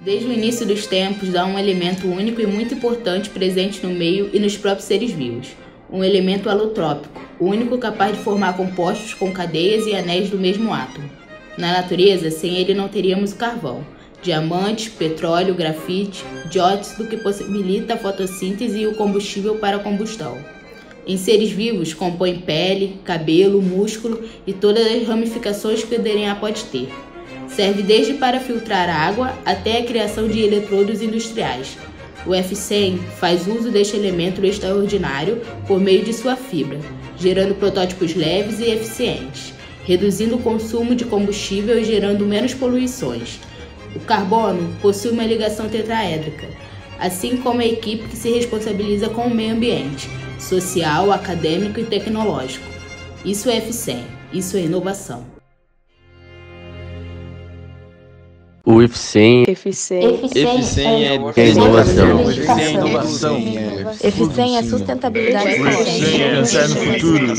Desde o início dos tempos, há um elemento único e muito importante presente no meio e nos próprios seres vivos. Um elemento alotrópico, o único capaz de formar compostos com cadeias e anéis do mesmo átomo. Na natureza, sem ele não teríamos o carvão, diamante, petróleo, grafite, dióxido que possibilita a fotossíntese e o combustível para a combustão. Em seres vivos, compõe pele, cabelo, músculo e todas as ramificações que o DNA pode ter. Serve desde para filtrar água até a criação de eletrodos industriais. O F100 faz uso deste elemento extraordinário por meio de sua fibra, gerando protótipos leves e eficientes, reduzindo o consumo de combustível e gerando menos poluições. O carbono possui uma ligação tetraédrica, assim como a equipe que se responsabiliza com o meio ambiente, social, acadêmico e tecnológico. Isso é F100, isso é inovação. O F100 é inovação. F100 é sustentabilidade. F100 é pensar no futuro.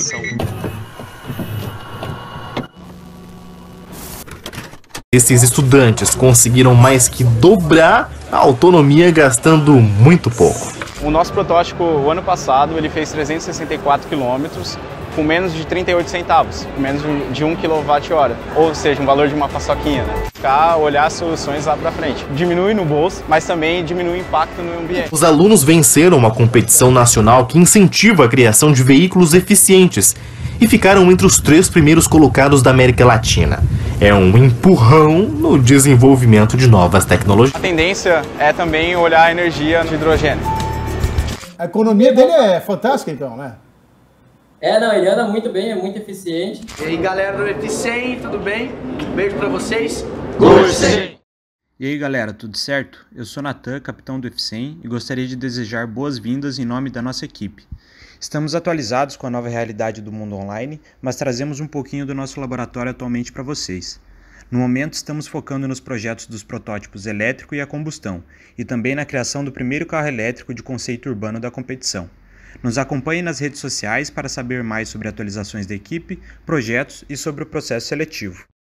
Esses estudantes conseguiram mais que dobrar a autonomia gastando muito pouco. O nosso protótipo, o ano passado, ele fez 364 quilômetros com menos de 38 centavos, com menos de 1 kWh, ou seja, um valor de uma paçoquinha, né? Olhar as soluções lá para frente. Diminui no bolso, mas também diminui o impacto no ambiente. Os alunos venceram uma competição nacional que incentiva a criação de veículos eficientes e ficaram entre os 3 primeiros colocados da América Latina. É um empurrão no desenvolvimento de novas tecnologias. A tendência é também olhar a energia de hidrogênio. A economia dele é fantástica, então, né? Não, ele anda muito bem, é muito eficiente. E aí, galera do F100, tudo bem? Beijo pra vocês. E aí, galera, tudo certo? Eu sou Natan, capitão do F100, e gostaria de desejar boas-vindas em nome da nossa equipe. Estamos atualizados com a nova realidade do mundo online, mas trazemos um pouquinho do nosso laboratório atualmente para vocês. No momento, estamos focando nos projetos dos protótipos elétrico e a combustão, e também na criação do primeiro carro elétrico de conceito urbano da competição. Nos acompanhe nas redes sociais para saber mais sobre atualizações da equipe, projetos e sobre o processo seletivo.